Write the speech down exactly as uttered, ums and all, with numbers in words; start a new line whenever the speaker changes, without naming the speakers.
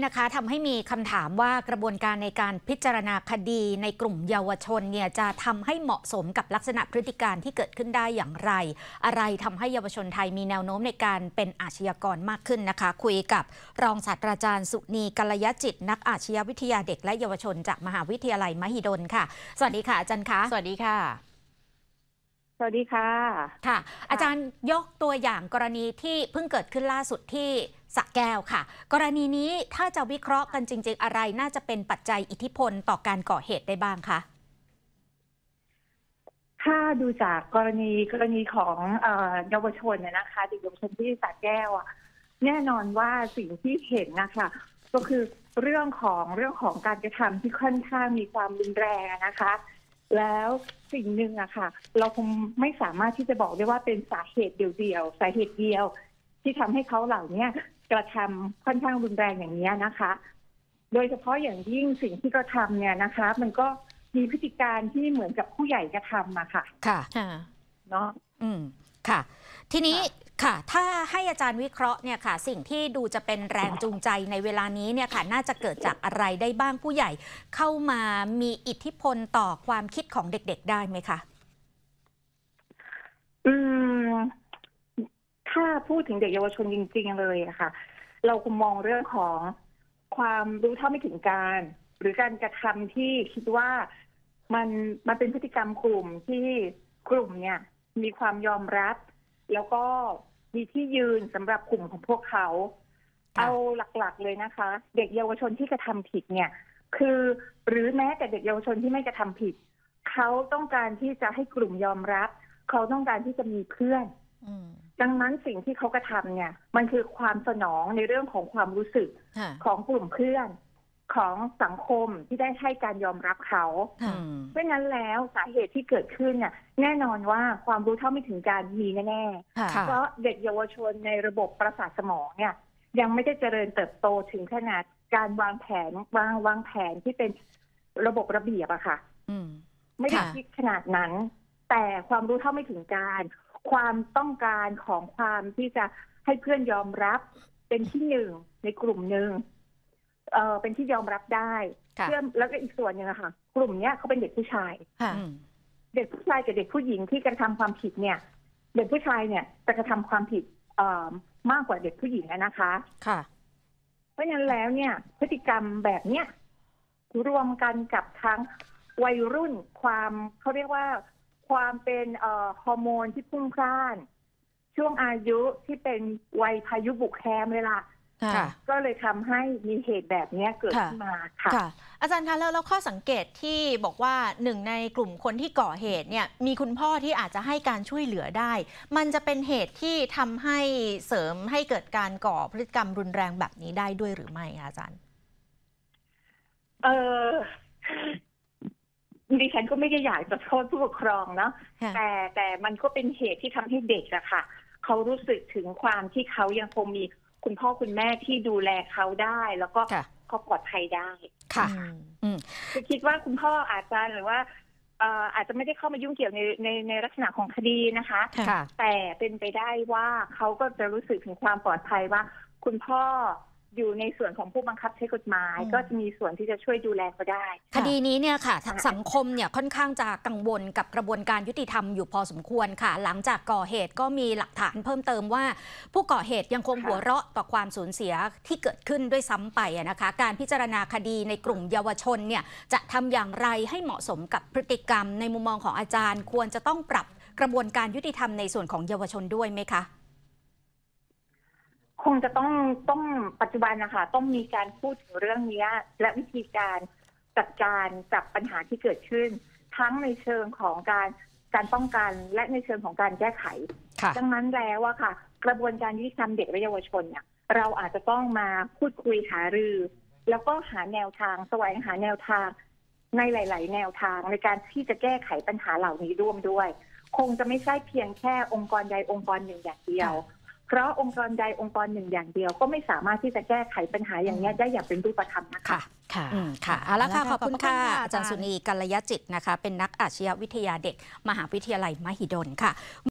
นะคะทำให้มีคำถามว่ากระบวนการในการพิจารณาคดีในกลุ่มเยาวชนเนี่ยจะทำให้เหมาะสมกับลักษณะพฤติการที่เกิดขึ้นได้อย่างไรอะไรทำให้เยาวชนไทยมีแนวโน้มในการเป็นอาชญากรมากขึ้นนะคะคุยกับรองศาสตราจารย์สุนีกัลยจิตนักอาชญาวิทยาเด็กและเยาวชนจากมหาวิทยาลัยมหิดลค่ะสวัสดีค่ะอาจารย์คะ
สวัสดีค่ะ
สวัสดีค่ะ
ค่ะอาจารย์ยกตัวอย่างกรณีที่เพิ่งเกิดขึ้นล่าสุดที่สระแก้วค่ะกรณีนี้ถ้าจะวิเคราะห์กันจริงๆอะไรน่าจะเป็นปัจจัยอิทธิพลต่อการก่อเหตุได้บ้างคะ
ถ้าดูจากกรณีกรณีของเอ่อเยาวชนเนี่ยนะคะเด็กเยาวชนที่สระแก้วอ่ะแน่นอนว่าสิ่งที่เห็นนะคะก็คือเรื่องของเรื่องของการกระทำที่ค่อนข้างมีความรุนแรงนะคะแล้วสิ่งหนึ่งอะค่ะเราคงไม่สามารถที่จะบอกได้ว่าเป็นสาเหตุเดียวๆสาเหตุเดียวที่ทำให้เขาเหล่านี้กระทำค่อนข้างรุนแรงอย่างนี้นะคะโดยเฉพาะอย่างยิ่งสิ่งที่กระทำเนี่ยนะคะมันก็มีพฤติการที่เหมือนกับผู้ใหญ่กระทำอะค่ะ
ค่ะ
เนาะ
อืมค่ะทีนี้ค่ะถ้าให้อาจารย์วิเคราะห์เนี่ยค่ะสิ่งที่ดูจะเป็นแรงจูงใจในเวลานี้เนี่ยค่ะน่าจะเกิดจากอะไรได้บ้างผู้ใหญ่เข้ามามีอิทธิพลต่อความคิดของเด็กๆได้ไหมคะ
อืมถ้าพูดถึงเด็กเยาวชนจริงๆเลยอะค่ะเราคงมองเรื่องของความรู้เท่าไม่ถึงการหรือการกระทำที่คิดว่ามันมันเป็นพฤติกรรมกลุ่มที่กลุ่มเนี่ยมีความยอมรับแล้วก็มีที่ยืนสำหรับกลุ่มของพวกเขาเอาหลักๆเลยนะคะเด็กเยาวชนที่กระทำผิดเนี่ยคือหรือแม้แต่เด็กเยาวชนที่ไม่กระทำผิดเขาต้องการที่จะให้กลุ่มยอมรับเขาต้องการที่จะมีเพื่อนดังนั้นสิ่งที่เขากระทำเนี่ยมันคือความสนองในเรื่องของความรู้สึกของกลุ่มเพื่อนของสังคมที่ได้ให้การยอมรับเขาเพราะงั้นแล้วสาเหตุที่เกิดขึ้นเนี่ยแน่นอนว่าความรู้เท่าไม่ถึงการมีแน่ๆเพราะเด็กเยาวชนในระบบประสาทสมองเนี่ยยังไม่ได้เจริญเติบโตถึงขนาดการวางแผนวางวางแผนที่เป็นระบบระเบียบอะค่ะไม่ได้คิดขนาดนั้นแต่ความรู้เท่าไม่ถึงการความต้องการของความที่จะให้เพื่อนยอมรับเป็นที่หนึ่งในกลุ่มหนึ่งเออเป็นที่ยอมรับได้เพื่อแล้วก็อีกส่วนหนึ่งอะค่ะกลุ่มเนี้ยเขาเป็นเด็กผู้ชายเด็กผู้ชายกับเด็กผู้หญิงที่กระทำความผิดเนี่ยเด็กผู้ชายเนี่ยจะกระทำความผิดเอ่อมากกว่าเด็กผู้หญิงนะคะ
ค่ะ
เพราะฉะนั้นแล้วเนี่ยพฤติกรรมแบบเนี้ยรวมกันกับทั้งวัยรุ่นความเขาเรียกว่าความเป็นเอ่อฮอร์โมนที่พุ่งพล่านช่วงอายุที่เป็นวัยพายุบุกแคมเวลาก็เลยทำให้มีเหตุแบบนี้เกิดขึ้นมาค่ะ
อาจารย์คะแล้วข้อสังเกตที่บอกว่าหนึ่งในกลุ่มคนที่ก่อเหตุเนี่ยมีคุณพ่อที่อาจจะให้การช่วยเหลือได้มันจะเป็นเหตุที่ทำให้เสริมให้เกิดการก่อพฤติกรรมรุนแรงแบบนี้ได้ด้วยหรือไม่คะอาจารย์
เออดิฉันก็ไม่ได้อยากจะโทษผู้ปกครองเนาะแต่แต่มันก็เป็นเหตุที่ทำให้เด็กอะค่ะเขารู้สึกถึงความที่เขายังคงมีคุณพ่อคุณแม่ที่ดูแลเขาได้แล้วก็เขาปลอดภัยได้
ค่ะ
คือคิดว่าคุณพ่ออาจจะหรือว่าอาจจะไม่ได้เข้ามายุ่งเกี่ยวในในในลักษณะของคดีนะคะแต่เป็นไปได้ว่าเขาก็จะรู้สึกถึงความปลอดภัยว่าคุณพ่ออยู่ในส่วนของผู้บังคับใช้กฎหมายก็จะมีส่วนที่จะช่วยดูแลเขาได้
คดีนี้เนี่ยค่ะสังคมเนี่ยค่อนข้างจะกังวลกับกระบวนการยุติธรรมอยู่พอสมควรค่ะหลังจากก่อเหตุก็มีหลักฐานเพิ่มเติมว่าผู้ก่อเหตุยังคงหัวเราะต่อความสูญเสียที่เกิดขึ้นด้วยซ้ำไปนะคะการพิจารณาคดีในกลุ่มเยาวชนเนี่ยจะทำอย่างไรให้เหมาะสมกับพฤติกรรมในมุมมองของอาจารย์ควรจะต้องปรับกระบวนการยุติธรรมในส่วนของเยาวชนด้วยไหมคะ
คงจะต้องต้องปัจจุบันนะคะต้องมีการพูดถึงเรื่องนี้และวิธีการจัดการกับปัญหาที่เกิดขึ้นทั้งในเชิงของการการป้องกันและในเชิงของการแก้ไขดังนั้นแล้วอะค่ะกระบวนการยุติธรรมเด็กและเยาวชนเนี่ยเราอาจจะต้องมาพูดคุยหารือแล้วก็หาแนวทางแสวงหาแนวทางในหลายๆแนวทางในการที่จะแก้ไขปัญหาเหล่านี้ร่วมด้วยคงจะไม่ใช่เพียงแค่องค์กรใดองค์กรหนึ่งอย่างเดียวเพราะองค์กรใดองค์กรหนึ่งอย่างเดียวก็ไม่สามารถที่จะแก้ไขปัญหาอย่างนี้ได้อย่างเป็นรูปธรรมนะคะ
ค่ะค่ะเอาละค่ะขอบคุณค่ะอาจารย์สุนีกัลยจิตนะคะเป็นนักอาชญาวิทยาเด็กมหาวิทยาลัยมหิดลค่ะ